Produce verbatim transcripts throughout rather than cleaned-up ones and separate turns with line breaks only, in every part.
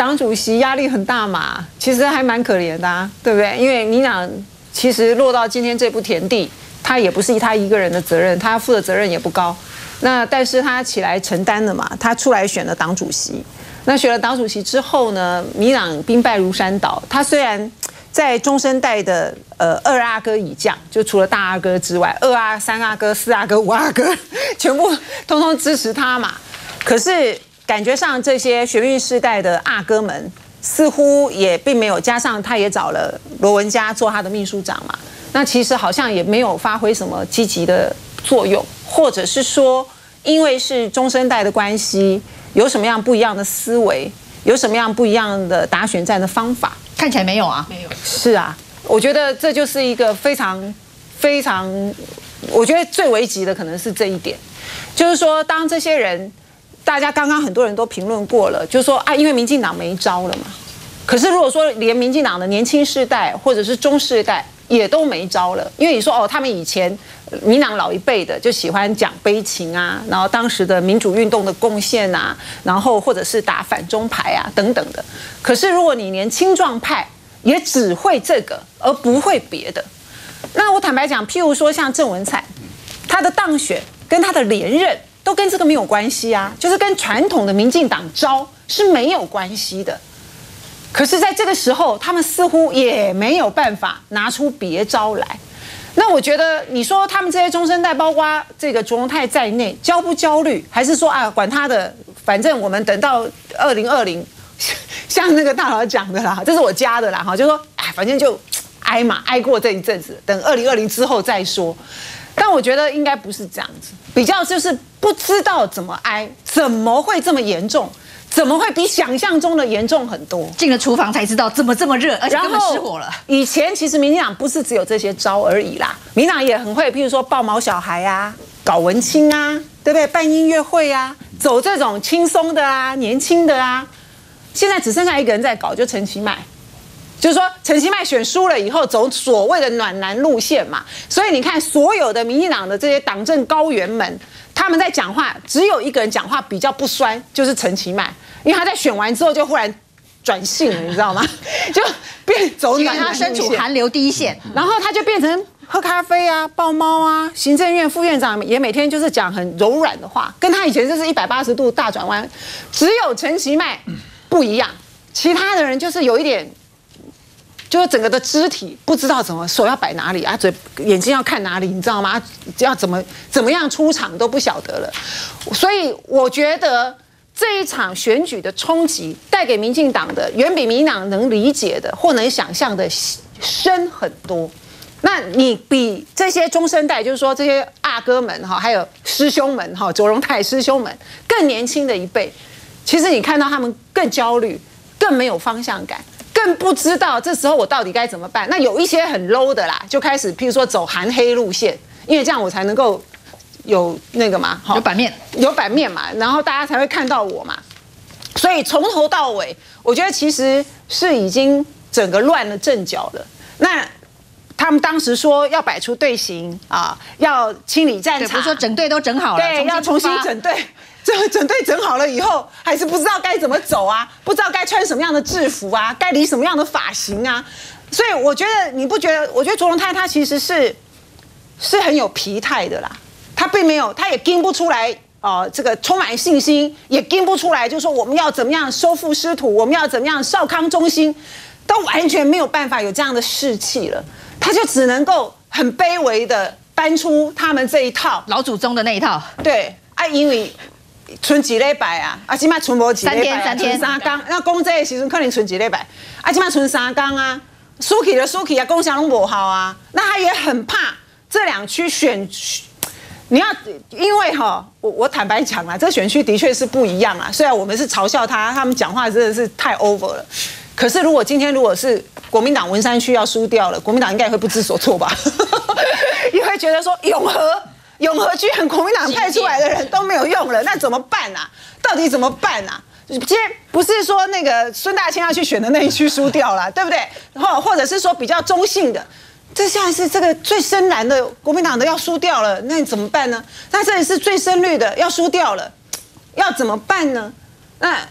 党主席压力很大嘛，其实还蛮可怜的啊，对不对？因为民进党其实落到今天这步田地，他也不是他一个人的责任，他负的责任也不高。那但是他起来承担了嘛，他出来选了党主席。那选了党主席之后呢，民进党兵败如山倒。他虽然在中生代的呃二阿哥以降，就除了大阿哥之外，二阿、三阿哥、四阿哥、五阿哥，全部通通支持他嘛。可是感觉上这些学运世代的阿哥们，似乎也并没有，加上他也找了罗文嘉做他的秘书长嘛。那其实好像也没有发挥什么积极的作用，或者是说，因为是中生代的关系，有什么样不一样的思维，有什么样不一样的打选战的方法？
看起来没有啊，
没有。是啊，我觉得这就是一个非常非常，我觉得最危急的可能是这一点，就是说，当这些人，大家刚刚很多人都评论过了，就是说啊，因为民进党没招了嘛。可是如果说连民进党的年轻世代或者是中世代也都没招了，因为你说哦，他们以前民进党老一辈的就喜欢讲悲情啊，然后当时的民主运动的贡献啊，然后或者是打反中牌啊等等的。可是如果你连青壮派也只会这个而不会别的，那我坦白讲，譬如说像郑文灿，他的当选跟他的连任都跟这个没有关系啊，就是跟传统的民进党招是没有关系的。可是，在这个时候，他们似乎也没有办法拿出别招来。那我觉得，你说他们这些中生代，包括这个卓荣泰在内，焦不焦虑？还是说啊，管他的，反正我们等到二零二零，像那个大佬讲的啦，这是我加的啦，哈，就说哎，反正就挨嘛，挨过这一阵子，等二零二零之后再说。但我觉得应该不是这样子，比较就是不知道怎么挨，怎么会这么严重？怎么会比想象中的严重很多？
进了厨房才知道怎么这么热，而且根本失火了。
以前其实民进党不是只有这些招而已啦，民进党也很会，譬如说抱毛小孩啊，搞文青啊，对不对？办音乐会啊，走这种轻松的啊，年轻的啊。现在只剩下一个人在搞，就陈其迈。就是说，陈其迈选输了以后，走所谓的暖男路线嘛。所以你看，所有的民进党的这些党政高员们，他们在讲话，只有一个人讲话比较不酸，就是陈其迈，因为他在选完之后就忽然转性了，你知道吗？就变走暖男路线，
因为他身处寒流第一线，
然后他就变成喝咖啡啊、抱猫啊。行政院副院长也每天就是讲很柔软的话，跟他以前就是一百八十度大转弯。只有陈其迈不一样，其他的人就是有一点。就是整个的肢体不知道怎么手要摆哪里啊，嘴眼睛要看哪里，你知道吗？要怎么怎么样出场都不晓得了。所以我觉得这一场选举的冲击带给民进党的，远比民进党能理解的或能想象的深很多。那你比这些中生代，就是说这些阿哥们哈，还有师兄们哈，卓荣泰师兄们更年轻的一辈，其实你看到他们更焦虑，更没有方向感。更不知道这时候我到底该怎么办。那有一些很 low 的啦，就开始譬如说走韩黑路线，因为这样我才能够有那个嘛，
有版面，
有版面嘛，然后大家才会看到我嘛。所以从头到尾，我觉得其实是已经整个乱了阵脚了。那他们当时说要摆出队形啊，要清理战场，
不是说整队都整好了，
对，要重新整队。这整队整好了以后，还是不知道该怎么走啊，不知道该穿什么样的制服啊，该理什么样的发型啊。所以我觉得，你不觉得？我觉得卓荣泰他其实是是很有疲态的啦，他并没有，他也跟不出来哦、呃，这个充满信心，也跟不出来，就是说我们要怎么样收复失土，我们要怎么样少康中兴，都完全没有办法有这样的士气了。他就只能够很卑微的搬出他们这一套
老祖宗的那一套。
对啊，因为。存几礼拜啊，啊，起码存无几礼拜、啊，
三天
三天。那讲这个时阵可能存几礼拜，啊，起码存三天啊，输去了输去啊，共享拢不好啊。那他也很怕这两区选区，你要因为哈，我我坦白讲啦，这选区的确是不一样啊。虽然我们是嘲笑他，他们讲话真的是太 over 了。可是如果今天如果是国民党文山区要输掉了，国民党应该也会不知所措吧？也会觉得说永和。永和居然国民党派出来的人都没有用了，那怎么办啊？到底怎么办啊？今天不是说那个孙大千要去选的那一区输掉了，对不对？或或者是说比较中性的，这现在是这个最深蓝的国民党的要输掉了，那你怎么办呢？那这里是最深绿的要输掉了，要怎么办呢？那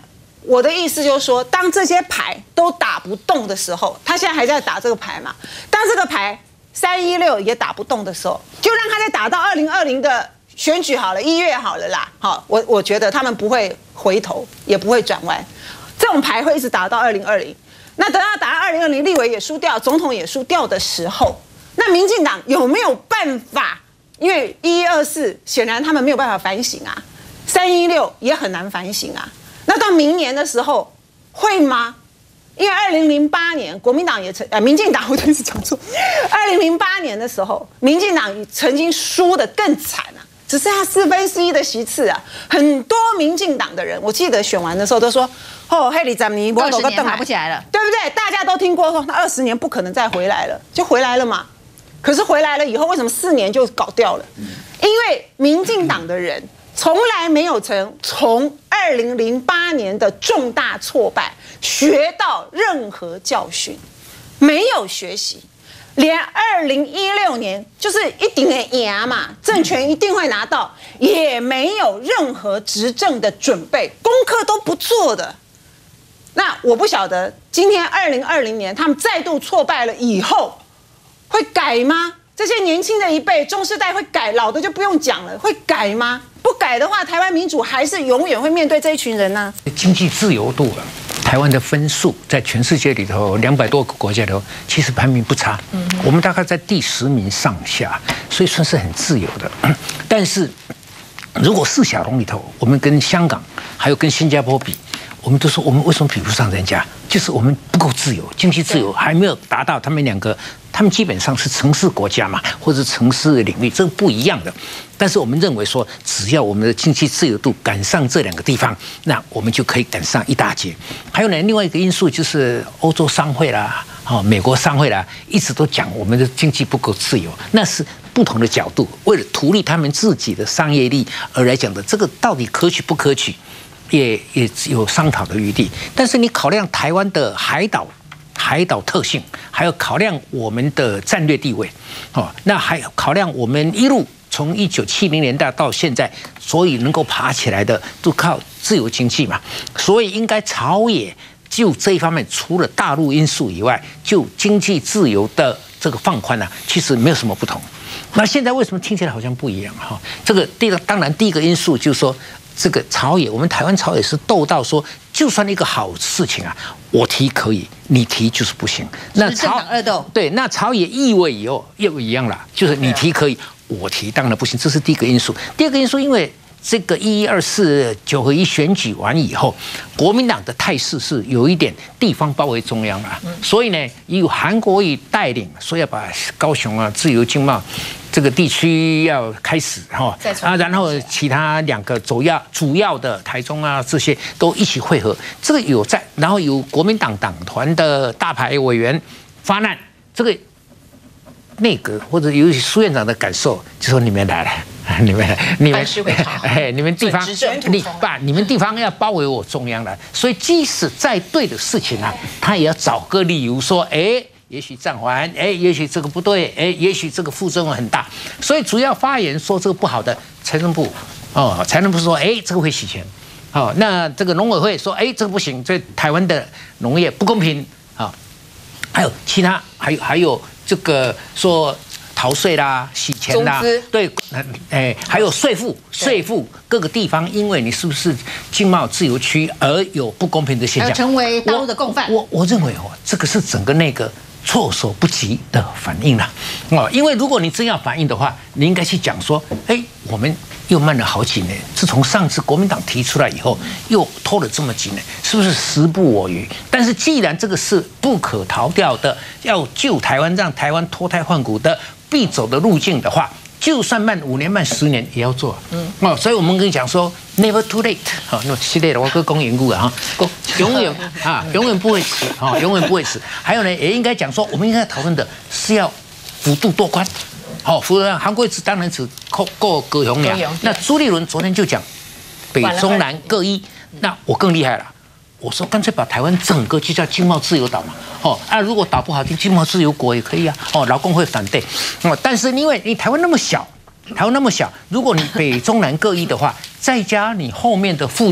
我的意思就是说，当这些牌都打不动的时候，他现在还在打这个牌嘛？当这个牌三一六也打不动的时候，就让他再打到二零二零的选举好了，一月好了啦。好，我我觉得他们不会回头，也不会转弯，这种牌会一直打到二零二零。那等到打到二零二零，立委也输掉，总统也输掉的时候，那民进党有没有办法？因为一一二四显然他们没有办法反省啊，三一六也很难反省啊。那到明年的时候会吗？因为二零零八年国民党也曾呃民进党我真是讲错，二零零八年的时候，民进党曾经输得更惨啊，只剩下四分之一的席次啊。很多民进党的人，我记得选完的时候都说，哦，黑里咱尼我
二十年爬不起来了，
对不对？大家都听过说，那二十年不可能再回来了，就回来了嘛。可是回来了以后，为什么四年就搞掉了？因为民进党的人从来没有曾从二零零八年的重大挫败学到任何教训，没有学习，连二零一六年就是一定的赢嘛，政权一定会拿到，也没有任何执政的准备，功课都不做的。那我不晓得今天二零二零年他们再度挫败了以后会改吗？这些年轻的一辈中世代会改，老的就不用讲了，会改吗？不改的话，台湾民主还是永远会面对这一群人呢、啊。
经济自由度啊，台湾的分数在全世界里头两百多个国家里头，其实排名不差。嗯，我们大概在第十名上下，所以算是很自由的。但是如果四小龙里头，我们跟香港还有跟新加坡比，我们都说我们为什么比不上人家？就是我们不够自由，经济自由还没有达到他们两个。他们基本上是城市国家嘛，或者城市领域，这个不一样的。但是我们认为说，只要我们的经济自由度赶上这两个地方，那我们就可以赶上一大截。还有呢，另外一个因素就是欧洲商会啦，哦，美国商会啦，一直都讲我们的经济不够自由，那是不同的角度，为了图利他们自己的商业利而来讲的，这个到底可取不可取，也也有商讨的余地。但是你考量台湾的海岛。海岛特性，还有考量我们的战略地位，哦，那还考量我们一路从一九七零年代到现在，所以能够爬起来的都靠自由经济嘛，所以应该朝野就这一方面，除了大陆因素以外，就经济自由的这个放宽呢、啊，其实没有什么不同。那现在为什么听起来好像不一样哈？这个第一个当然第一个因素就是说。这个朝野，我们台湾朝野是斗到说，就算一个好事情啊，我提可以，你提就是不行。
那政党恶斗，
对，那朝野议位以后又一样啦，就是你提可以，我提当然不行，这是第一个因素。第二个因素，因为这个一一二四九合一选举完以后，国民党的态势是有一点地方包围中央啊，嗯、所以呢，以韩国瑜带领，说要把高雄啊自由经贸。这个地区要开始哈啊，然后其他两个主要主要的台中啊这些都一起会合，这个有在，然后有国民党党团的大牌委员发难，这个内阁或者有苏院长的感受，就说你们来了，你们你们哎，你们地方你把你们地方要包围我中央来，所以即使再对的事情啊，他也要找个理由说，哎。也许暂缓，哎，也许这个不对，哎，也许这个副作用很大，所以主要发言说这个不好的财政部，哦，财政部说，哎，这个会洗钱，哦，那这个农委会说，哎，这个不行，这台湾的农业不公平，啊、哦，还有其他，还有还有这个说逃税啦、洗钱啦，对，哎，还有税负，税负各个地方，因为你是不是经贸自由区而有不公平的现象，
成为大陆的共犯。
我我认为哦，这个是整个那个。措手不及的反应了，哦，因为如果你真要反应的话，你应该去讲说，哎，我们又慢了好几年，自从上次国民党提出来以后，又拖了这么几年，是不是时不我与？但是既然这个是不可逃掉的，要救台湾，让台湾脱胎换骨的必走的路径的话，就算慢五年、慢十年也要做。嗯，哦，所以我们跟你讲说 ，never too late。好，那系列的我跟公研故啊，哈，永远啊，永远不会迟啊，永远不会迟。还有呢，也应该讲说，我们应该讨论的是要幅度多宽。好，幅度韩国只当然只够够高雄两。那朱立伦昨天就讲北中南各一，那我更厉害了。我说干脆把台湾整个就叫经贸自由岛嘛，哦啊，如果岛不好听，经贸自由国也可以啊，哦，劳工会反对，哦，但是因为你台湾那么小，台湾那么小，如果你北中南各一的话，再加你后面的腹地，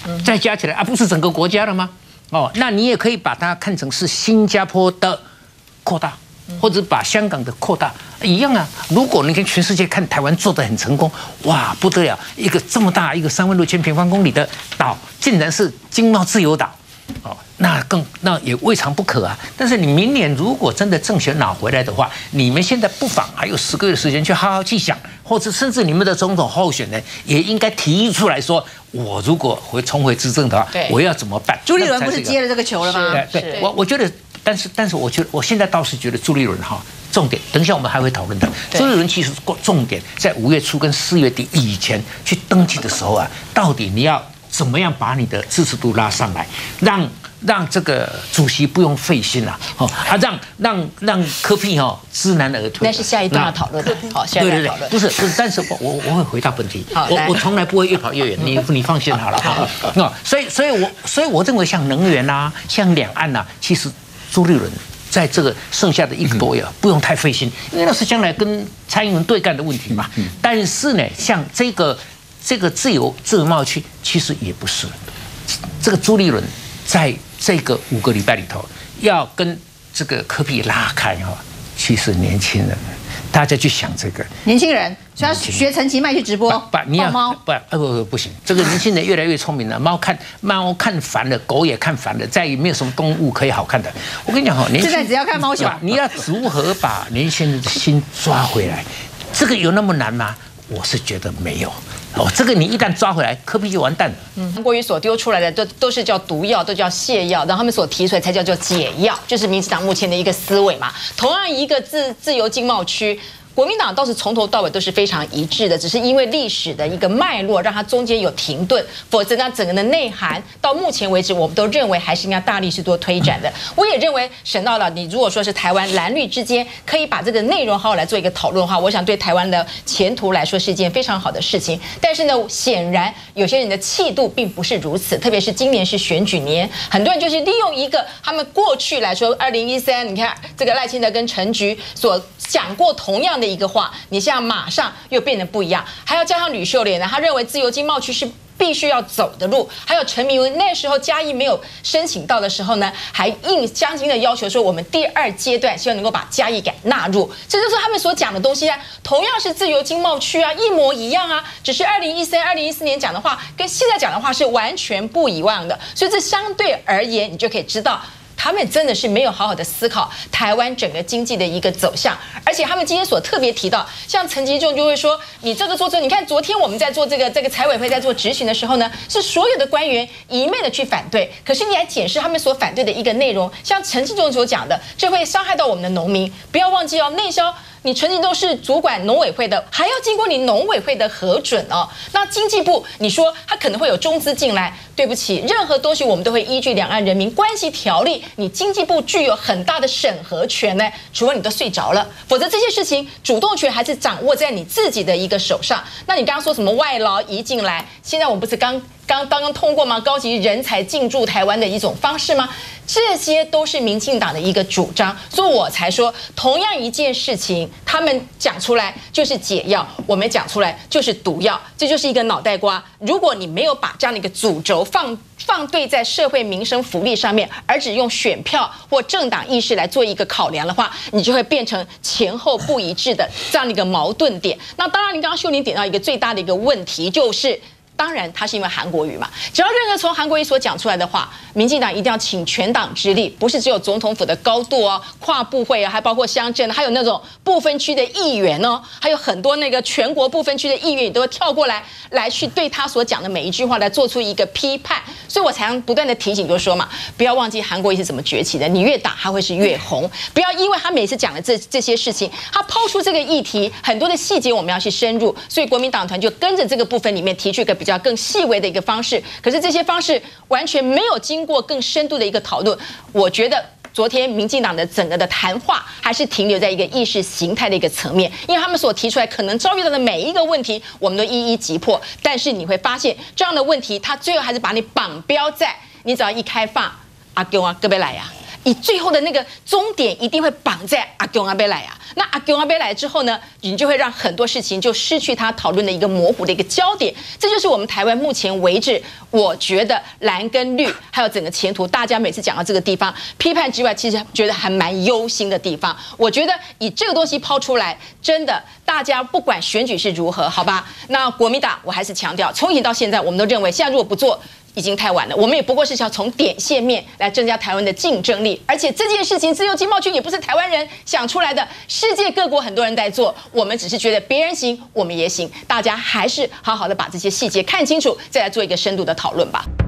再加起来啊，不是整个国家了吗？哦，那你也可以把它看成是新加坡的扩大。或者把香港的扩大一样啊！如果你跟全世界看台湾做得很成功，哇，不得了！一个这么大一个三万六千平方公里的岛，竟然是经贸自由岛，哦，那更那也未尝不可啊！但是你明年如果真的政权拿回来的话，你们现在不妨还有十个月时间去好好去想，或者甚至你们的总统候选人也应该提议出来说，我如果回重回执政的话，我要怎么办？
朱立伦不是接了这个球了吗？
对，对我我觉得。但是，但是，我觉得我现在倒是觉得朱立伦哈，重点，等一下我们还会讨论的。朱立伦其实重点在五月初跟四月底以前去登记的时候啊，到底你要怎么样把你的支持度拉上来，让让这个主席不用费心啊，哦，啊，让让让柯 P 哈知难而退。
那是下一段要讨论的。好，下一段讨论。
不是不是，但是我我我会回答问题。我我从来不会越跑越远，你你放心好了。好，所以所以我所以我认为像能源啊，像两岸啊，其实。朱立伦在这个剩下的一个多月，不用太费心，因为那是将来跟蔡英文对干的问题嘛。但是呢，像这个这个自由自由贸易区，其实也不是。这个朱立伦在这个五个礼拜里头，要跟这个柯 P 拉开哈，其实年轻人。大家去想这个
年轻人，所以要学陈其迈去直播
抱
猫，
不不不不行，这个年轻人越来越聪明了。猫看猫看烦了，狗也看烦了，再也没有什么动物可以好看的。我跟你讲哈，
现在只要看猫小，
你要如何把年轻人的心抓回来？这个有那么难吗？我是觉得没有。哦，这个你一旦抓回来，柯 P 就完蛋了。
嗯，韩国瑜所丢出来的都都是叫毒药，都叫泻药，然后他们所提出来才叫做解药，就是民进党目前的一个思维嘛。同样一个自自由经贸区。国民党倒是从头到尾都是非常一致的，只是因为历史的一个脉络，让它中间有停顿，否则呢，整个的内涵到目前为止，我们都认为还是应该大力去做推展的。我也认为，沈到了你如果说是台湾蓝绿之间可以把这个内容好好来做一个讨论的话，我想对台湾的前途来说是一件非常好的事情。但是呢，显然有些人的气度并不是如此，特别是今年是选举年，很多人就是利用一个他们过去来说，二零一三，你看这个赖清德跟陈菊所讲过同样的。的一个话，你现在马上又变得不一样，还要加上吕秀莲呢，他认为自由经贸区是必须要走的路，还有陈明文那时候嘉义没有申请到的时候呢，还硬相亲的要求说，我们第二阶段希望能够把嘉义给纳入，这就是他们所讲的东西啊，同样是自由经贸区啊，一模一样啊，只是二零一三、二零一四年讲的话跟现在讲的话是完全不一样的，所以这相对而言，你就可以知道。他们真的是没有好好的思考台湾整个经济的一个走向，而且他们今天所特别提到，像陈吉仲就会说，你这个做做，你看昨天我们在做这个这个财委会在做质询的时候呢，是所有的官员一昧的去反对，可是你来检视他们所反对的一个内容，像陈吉仲所讲的，这会伤害到我们的农民，不要忘记哦，内销。你陈吉仲是主管农委会的，还要经过你农委会的核准哦。那经济部你说他可能会有中资进来，对不起，任何东西我们都会依据两岸人民关系条例，你经济部具有很大的审核权呢，除非你都睡着了，否则这些事情主动权还是掌握在你自己的一个手上。那你刚刚说什么外劳移进来，现在我们不是刚刚刚刚通过吗？高级人才进驻台湾的一种方式吗？这些都是民进党的一个主张，所以我才说，同样一件事情，他们讲出来就是解药，我们讲出来就是毒药，这就是一个脑袋瓜。如果你没有把这样的一个主轴放放对在社会民生福利上面，而只用选票或政党意识来做一个考量的话，你就会变成前后不一致的这样的一个矛盾点。那当然，你刚刚秀玲点到一个最大的一个问题就是。当然，他是因为韩国瑜嘛。只要任何从韩国瑜所讲出来的话，民进党一定要请全党之力，不是只有总统府的高度哦，跨部会啊，还包括乡镇，还有那种不分区的议员哦，还有很多那个全国不分区的议员也都会跳过来，来去对他所讲的每一句话来做出一个批判。所以我才不断的提醒，就是说嘛，不要忘记韩国瑜是怎么崛起的，你越打他会是越红，不要因为他每次讲的这这些事情，他抛出这个议题，很多的细节我们要去深入，所以国民党团就跟着这个部分里面提出一个比较更细微的一个方式，可是这些方式完全没有经过更深度的一个讨论。我觉得昨天民进党的整个的谈话还是停留在一个意识形态的一个层面，因为他们所提出来可能遭遇到的每一个问题，我们都一一击破。但是你会发现，这样的问题，它最后还是把你绑标在你只要一开放，阿公啊，各位来呀。你最后的那个终点一定会绑在阿公阿贝来啊， 那阿公阿贝来之后呢，你就会让很多事情就失去他讨论的一个模糊的一个焦点。这就是我们台湾目前为止，我觉得蓝跟绿还有整个前途，大家每次讲到这个地方批判之外，其实觉得还蛮忧心的地方。我觉得以这个东西抛出来，真的大家不管选举是如何，好吧？那国民党我还是强调，从以前到现在，我们都认为现在如果不做，已经太晚了。我们也不过是想从点线面来增加台湾的竞争力，而且这件事情自由经贸区也不是台湾人想出来的，世界各国很多人在做，我们只是觉得别人行，我们也行。大家还是好好的把这些细节看清楚，再来做一个深度的讨论吧。